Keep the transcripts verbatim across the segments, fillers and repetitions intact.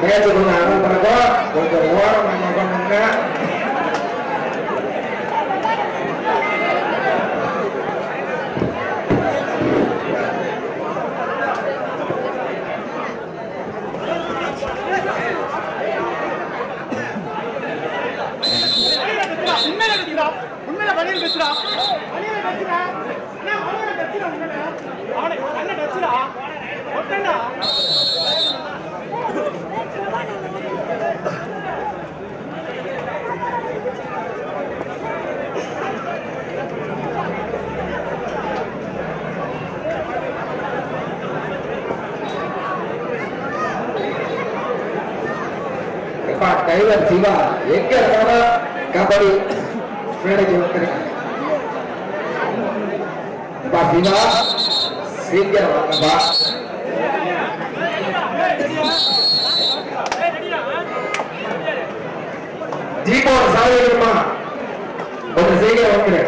Match கொஞ்சம் அருள் பண்ணணும், கொஞ்சம் ஓரம் பண்ணுங்க. டைவர் சிவா எங்க இருந்தாலும் கபடி மேடைக்கு வந்துருக்காங்க. சிவா சீக்கிரம் வாங்கப்பா. ஜீபோ சாதிமா கொஞ்சம் சீக்கிரம் வந்துரு.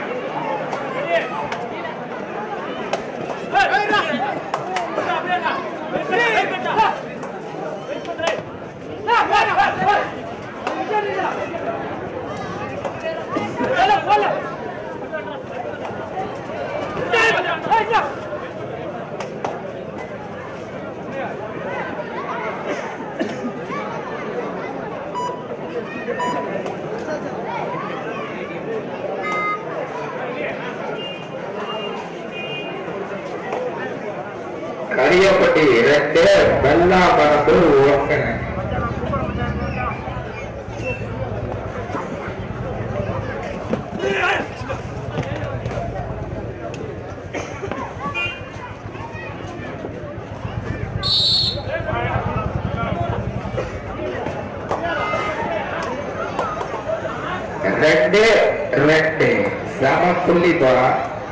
கரியப்பட்டி இரண்டு வெள்ளா பரப்பு ஒன்று. ரெண்டு ரெண்டு சம புள்ளி போறா.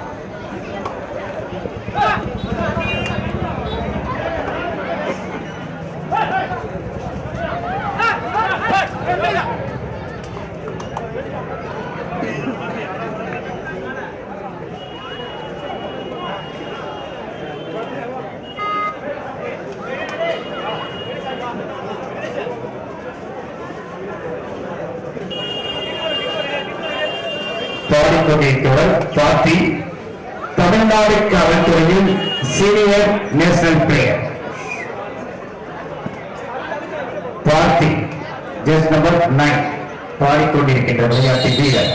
பார்ட்டி தமிழ்நாடு காவல்துறையில் senior national player Parthi just number nine பாடிக்கொண்டிருக்கின்ற விளையாட்டு வீரர்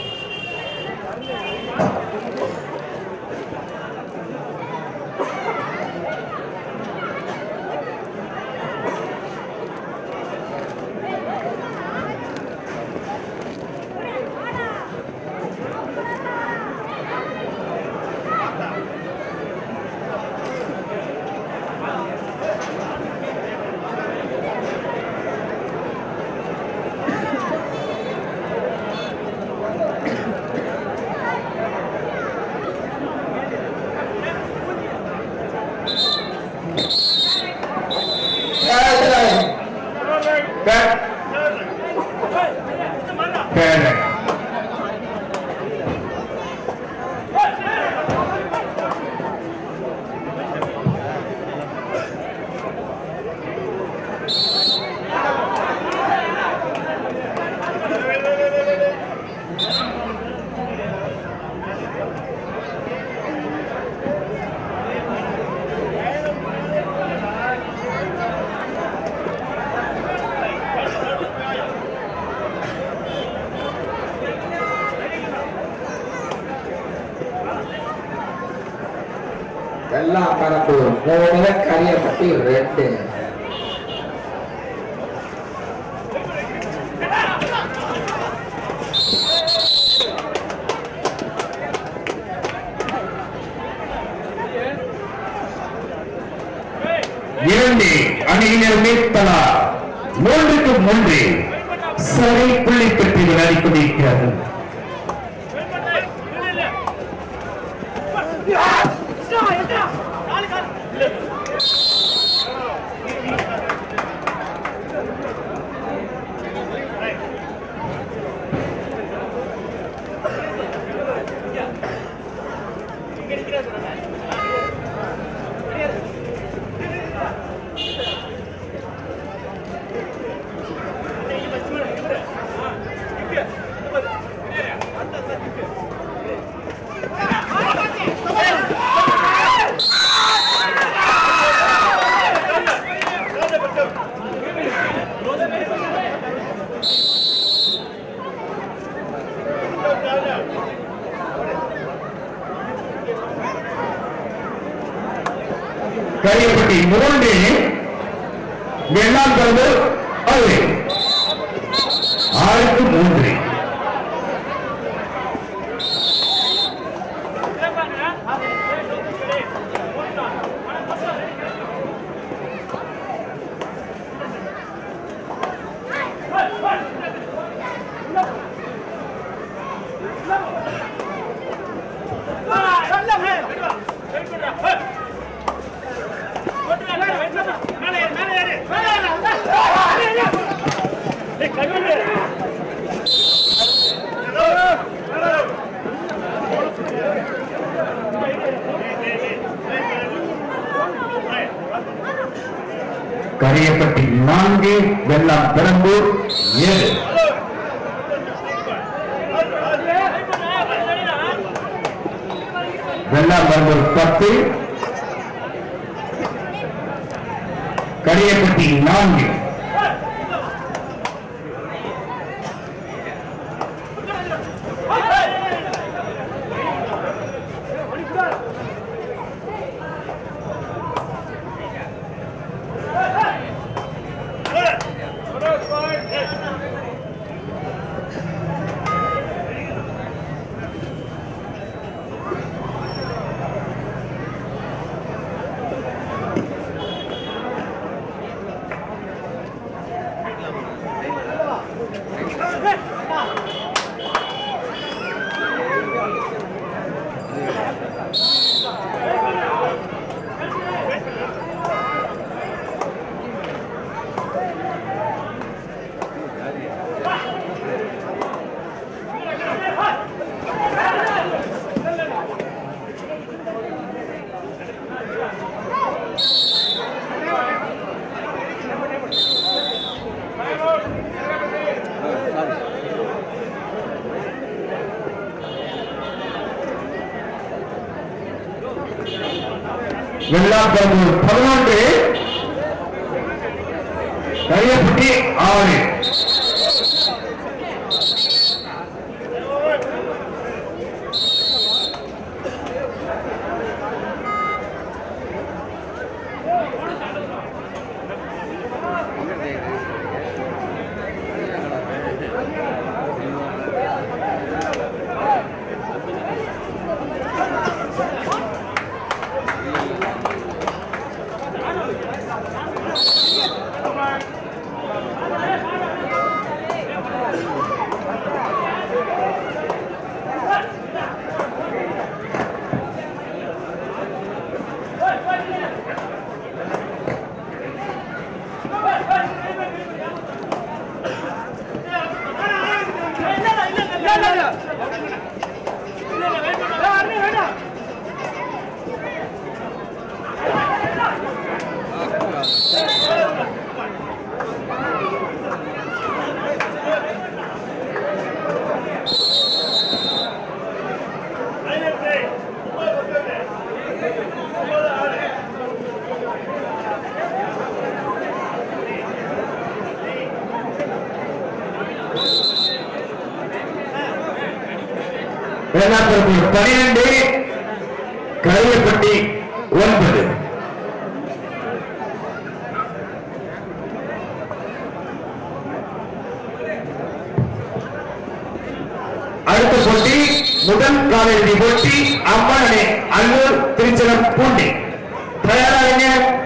வெள்ளா பரப்பு மூணு கரியப்பட்டி ரெண்டு. இரண்டு அணியினர் மேற்பலா மூன்றுக்கு மூன்று சரி புள்ளி பெற்று விளையாடி கொண்டிருக்கிறார்கள். கரியப்பட்டி மூன்று வெள்ளாம் பரம்பு அது ஆறுக்கு மூன்று. கரியப்பட்டி நான்கு வெள்ளாம் பெரம்பூர் ஏழு. வெள்ளாம் பெரம்பூர் பத்து கரியப்பட்டி நான்கு. வெள்ளாம் பெரம்பூர் பதினொன்று கரியப்பட்டி ஆறு. வெள்ளாம் பெரம்பூர் பனிரெண்டு கரியப்பட்டி ஒன்பது. அடுத்த போட்டி முதல் காலிறுதி போட்டி அம்மனே அல்லூர் திருச்சலம் பூண்டி. தயாராக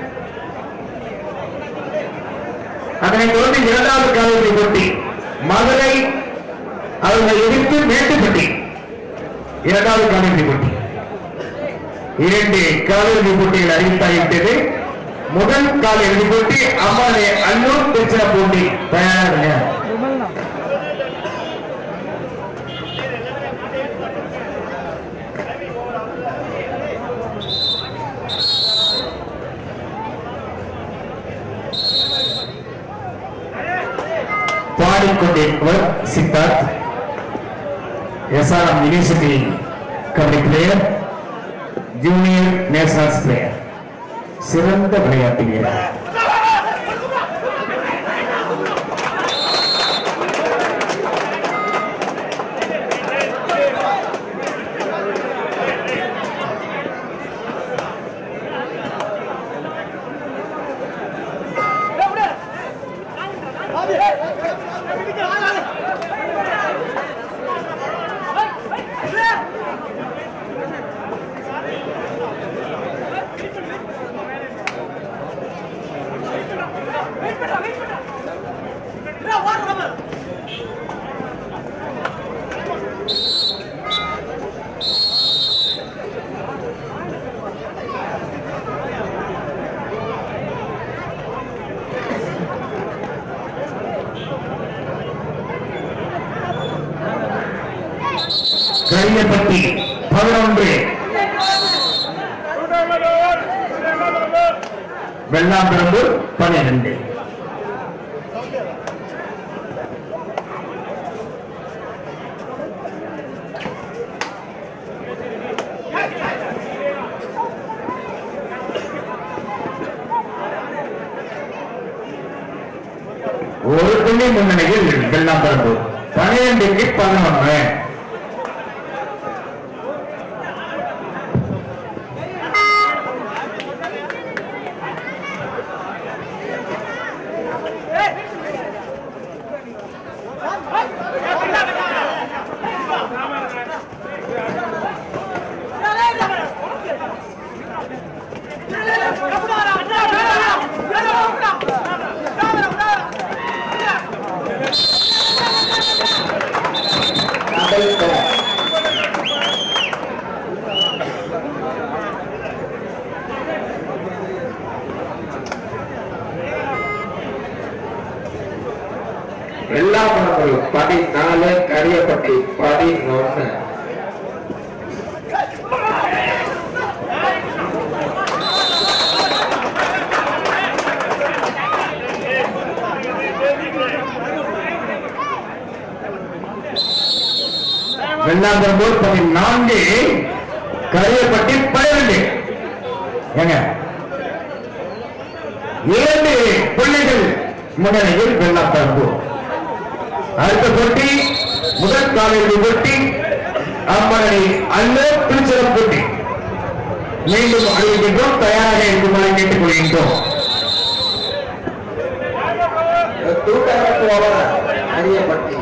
அதனைத் தொடர்ந்து இரண்டாவது காலிறுதி போட்டி மதுரை அவர்கள் எதிர்த்து மேட்டுப்பட்டி. இரண்டாவது காலிறுதி போட்டி இரண்டு காலிறுதி போட்டிகள் அறிவித்தாகிவிட்டது. முதல் காலிறுதி போட்டி அம்மானே அல்லூர் திருச்சலம் பூண்டி. தயாராக பாடிக்கொண்டிருப்பவர் Siddharth, SRM university kabaddi player, junior nationals player, சிறந்த விளையாட்டு வீரர். கரியப்பட்டி பதினொன்று வெள்ளாம்பரம்பூர் பன்னிரண்டு. ஒரு புள்ளி முன்னணியில் வெள்ளாம்பரம்பூர் பன்னிரண்டுக்கு பதினொன்று. வெள்ளாம்பரம்பூர் பதினாலு கரியப்பட்டி பதினொன்று. வெள்ளாம்பரம்பூர் பதினான்கு கரியப்பட்டி பன்னிரண்டு. ஏங்க ஏழு புள்ளிகள் முன்னணியில் வெள்ளாம்பரம்பூர். அடுத்த போட்டி முதல் காலையில் போட்டி அம்மணி அல்ல திருச்சிரம் போட்டி. மீண்டும் அறிவிக்கின்றோம், தயாராக இருக்குமாறு கேட்டுக் கொள்கின்றோம். கரியப்பட்டி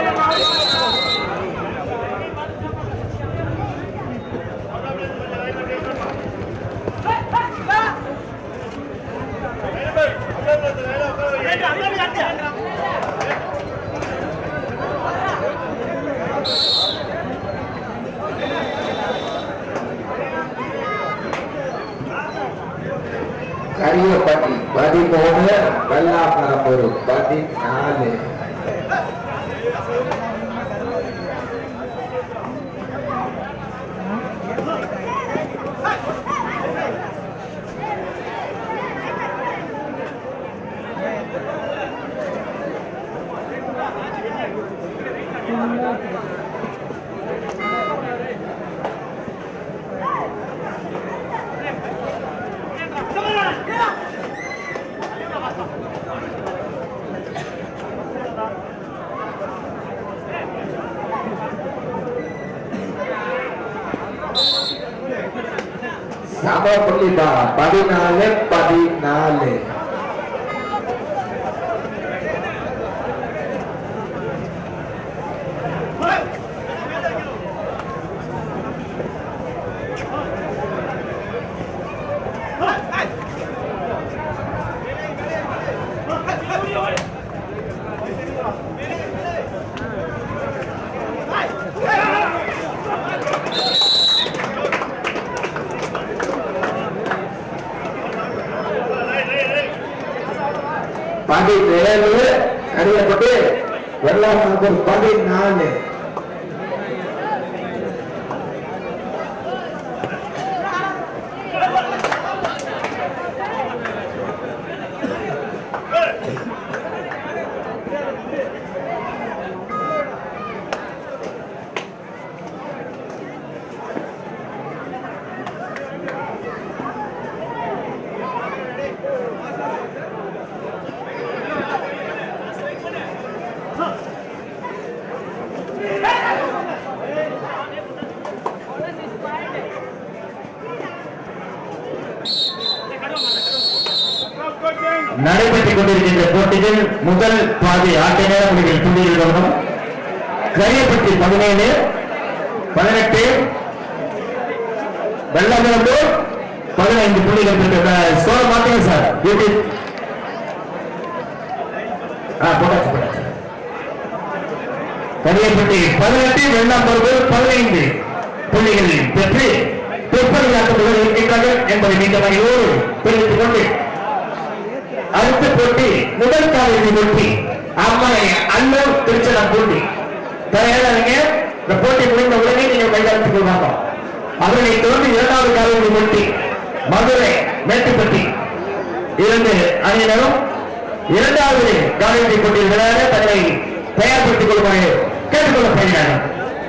கரியப்பட்டி பதிமூணு வெள்ளாம்பரம்பூர் பதினாலு. சம புள்ளிதா பதினாலு பதினாலு. பதினேழு கரியப்பட்டி வெள்ளாம்பரம்பூர் பதினாலு. நடைபெற்றுக் கொண்டிருக்கின்ற போட்டியில் முதல் பாதி ஆட்ட நேர முடிவில் புள்ளியில் கவனம். கரியப்பட்டி பதினேழு பதினெட்டு வெள்ளாம்பரம்பூர் பதினைந்து புள்ளிகள் பெற்ற ஸ்கோர் மாத்தீங்க சார். போட்டாச்சு போட்டாச்சு. கரியப்பட்டி பதினெட்டு வெள்ளாம்பரம்பூர் பதினைந்து புள்ளிகள் பெற்று தொப்பரியாட்டங்கள் இருக்கின்றார்கள் என்பதை மீண்டமையோடு தெரிவித்துக் கொண்டு அடுத்த போட்டி முதல் காலிறுதி போட்டி அம்மனை அல்லூர் திருச்சலம் போட்டி. தயாராக இந்த போட்டி முடிந்த உடனே நீங்கள் கைதாத்துக் கொள்வாங்க. அதனை தொடர்ந்து இரண்டாவது காலையில் போட்டி மதுரை மேட்டுப்பட்டி இரண்டு அணியினரும் இரண்டாவது காலையில் போட்டியில் விளையாட தங்களை தயார்படுத்திக் கொள்வாங்க கேட்டுக்கொள்ளப்படுகிறார்கள்.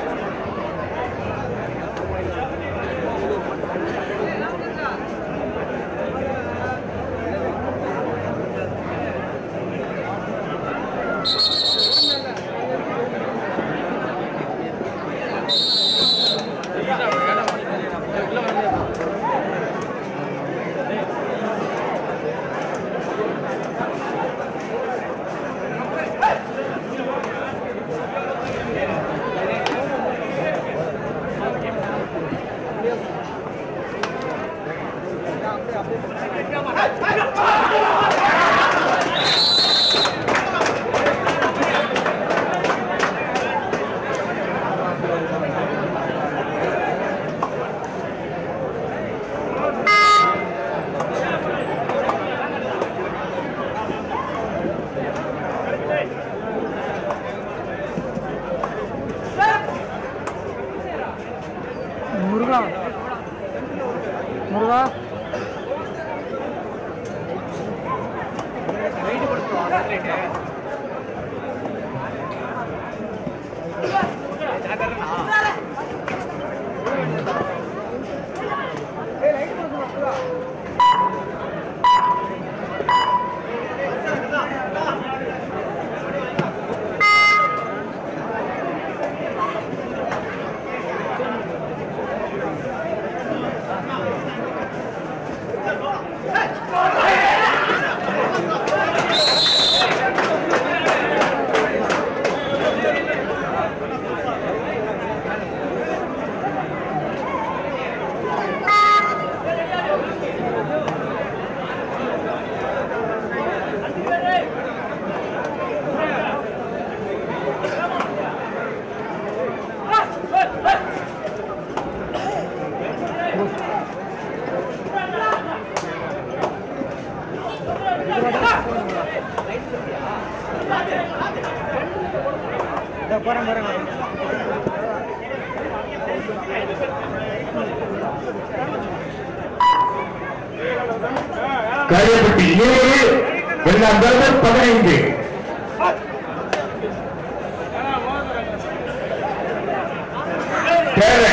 முருகா முருகா காரியப்பட்டி ஏழு இரண்டாம் தரம் பதினைந்து தேவை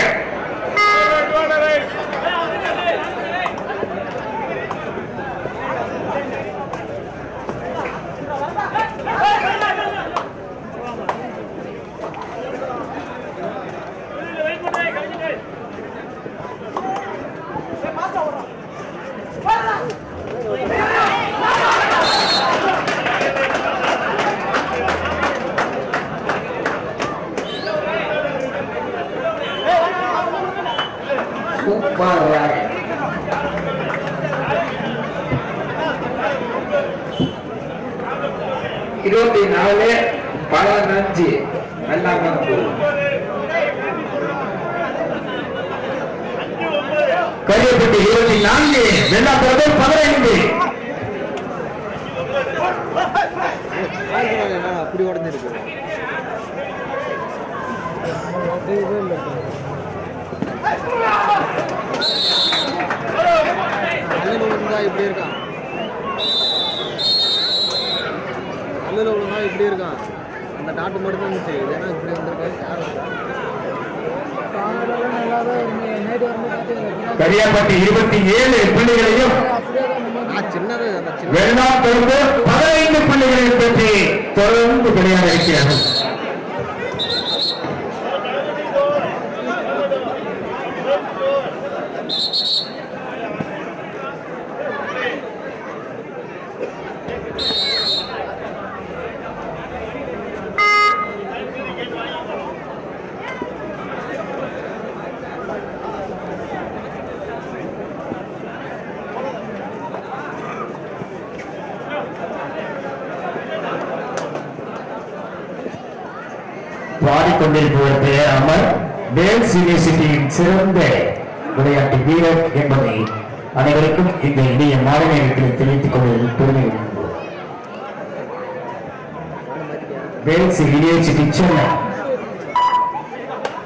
இருபத்தி நாலு பதினஞ்சு வெள்ளாங்கம்பு கரியப்பட்டி இருபத்தி நான்கு வெள்ளாம்புரம் பதினைந்து அப்படி உடஞ்சிருக்கு இப்படி இருக்கான் நல்ல ஒழுங்கா இப்படி இருக்கான் அந்த டாட்டு மட்டும் தான் இருந்துச்சு ஏன்னா இப்படி வந்திருக்காரு கரியாப்பட்டி இருபத்தி ஏழு புள்ளிகளையும் சின்னது அந்த சின்ன வெள்ளம் தொடர்ந்து பதினைந்து புள்ளிகளை பற்றி தொடர்ந்து விளையாட இருக்கிறார்கள். பாடிக்கொண்டிருப்பவர் அமர் வேல்ஸ் யூனிவர்சிட்டியின் சிறந்த விளையாட்டு வீரர் என்பதை அனைவருக்கும் இந்த இனிய மாலை நேரத்தில் தெரிவித்துக் கொள்வதில் பெருமை உள்ளது. வேல்ஸ் யூனிவர்சிட்டி சென்னை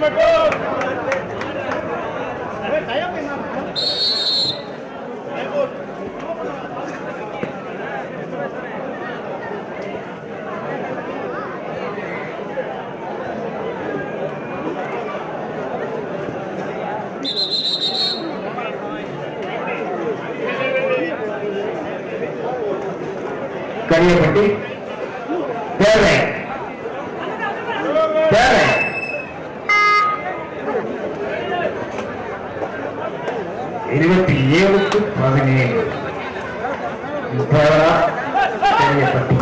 கரியப்பட்டி தேவை தேவை இருபத்தி ஏழுக்கு பதினேழு தேவரா கரியப்பட்டி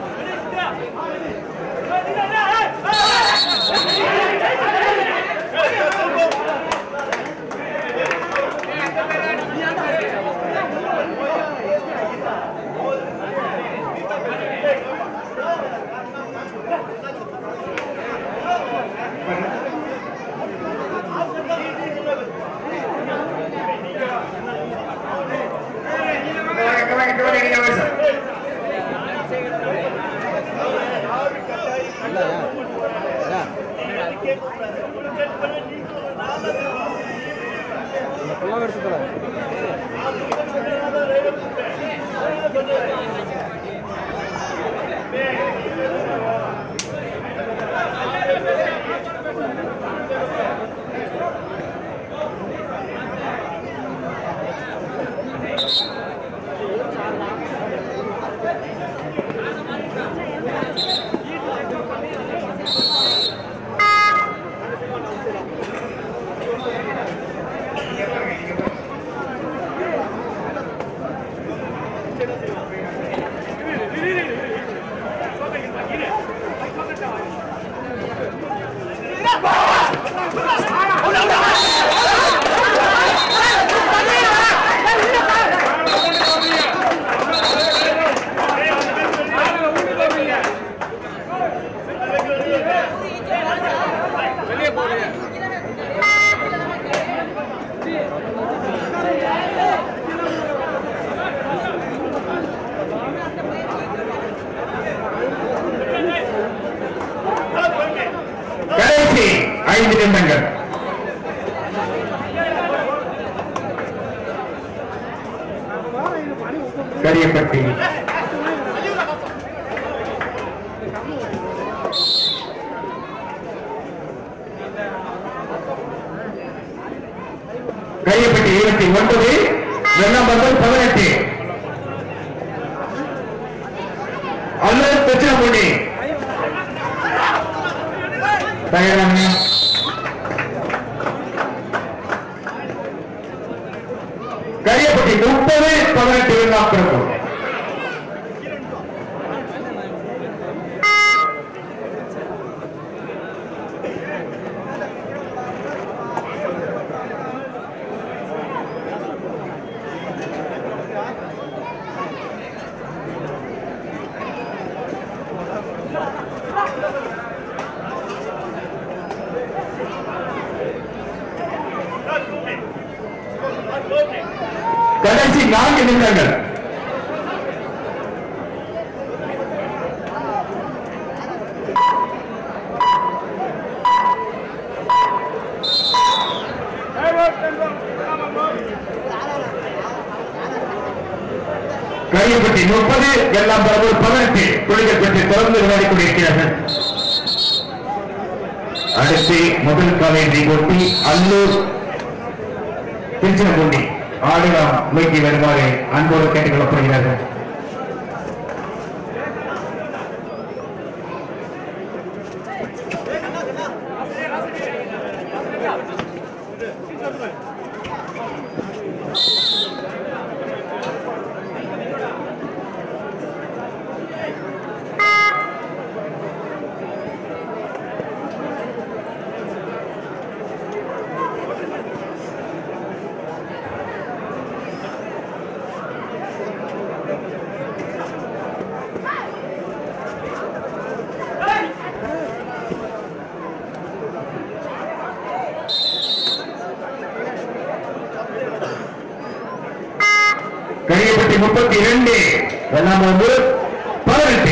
ஐந்து நிமிடங்கள் கரியப்பட்டி கரியப்பட்டி இருபத்தி ஒன்பது வெள்ளம் பந்தல் பதினெட்டு அல்லது பிரச்சனை தயாரான கரியப்பட்டி முப்பது பதினெட்டு வெள்ளம் பிறக்கும் கடைசி நான்கு நிமிடங்கள் கரியப்பட்டி முப்பது எல்லாம் பரவல் பதினெட்டு புள்ளிகள் பெற்று தொடர்ந்து விளையாடிக் கொண்டிருக்கிறார்கள். அடுத்து முதல் காலையை போட்டி அல்லூர் திருச்சிராப்பள்ளி ஆடுகளம் நோக்கி வருமாறு அன்போடு கேட்டுக் கொள்ளப்படுகிறார்கள். கரியப்பட்டி முப்பத்தி இரண்டு எல்லாம் வந்து பதினெட்டு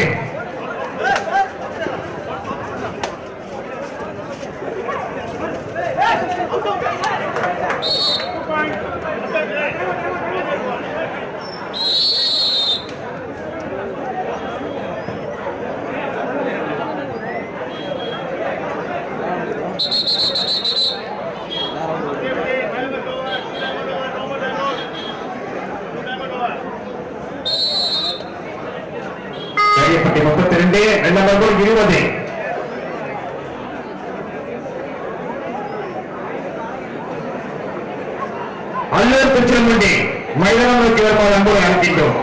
ரெண்டு ரெண்டு நம்பர் இருபது அல்லூர் திருச்சிரமண்டி மைதானம் நோக்கி வருமாறு அன்போடு அழைக்கின்றோம்.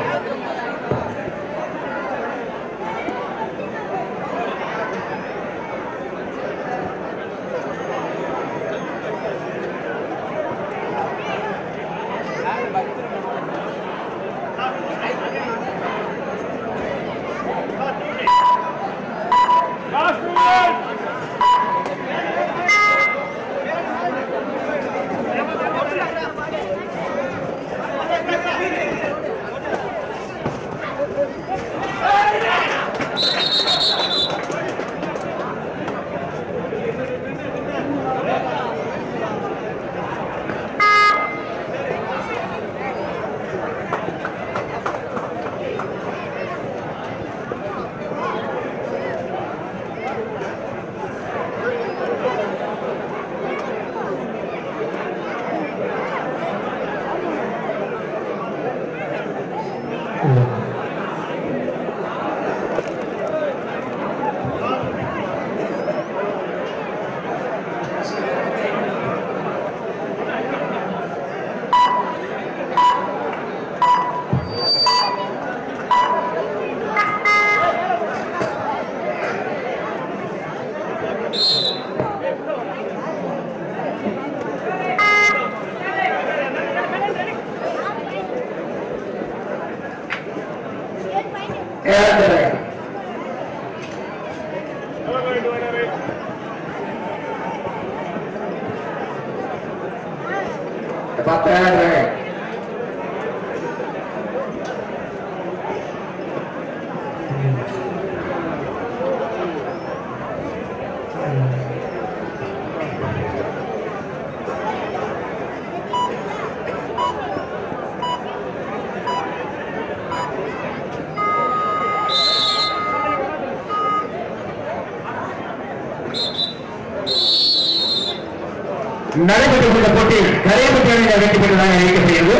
நடைபெற்ற போட்டியில் கரையப்பட்டி அணியினர் வெற்றி பெற்றதாக அறிவிக்கப்படுகிறது.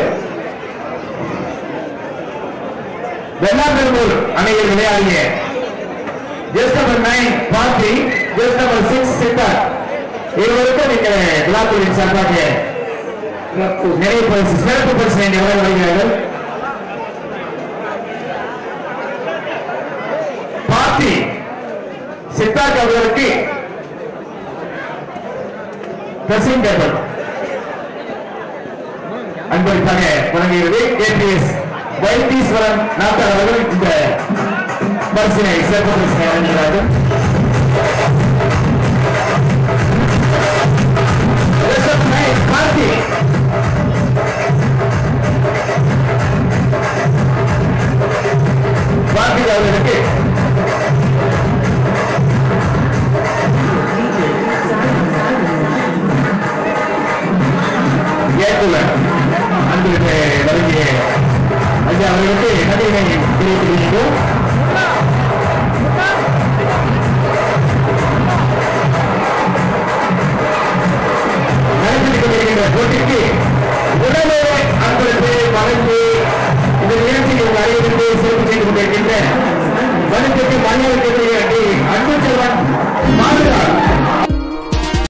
வெள்ளாம்பெரும்பூர் அணியில் விளையாடிய just number nine Parthi just number six Siddharth இருவருக்கும் நீங்கள் விழாக்குழுவின் சார்பாக நிறைய பரிசு சிறப்பு பரிசு எவ்வளவு வழங்குகிறார்கள். பார்த்தி சித்தார்த் அவர்களுக்கு ட்ரெஸ்ஸிங் டேபிள் அன்பளிப்பாக வழங்குகிறது. ஏபிஎஸ் வைத்தீஸ்வரன் நாட்டார் அவர்கள் இந்த பரிசினை சிறப்பு பரிசினை வழங்குகிறார்கள். பார்த்தி பார்த்தி அவர்களுக்கு அன்புக்கு வழங்கிய ஐயா அவர்களுக்கு நன்றியினை தெரிவித்துள்ளோம். நடைபெற்றுக் கொண்டிருக்கின்ற போட்டிக்கு உடனே அன்புக்கு வழங்கி இந்த நிகழ்ச்சிக்கு அறிவித்து சிறப்பு செய்து கொண்டிருக்கின்ற வணிகத்துக்கு மனிதர்களுக்கு அன்பு செல்வன்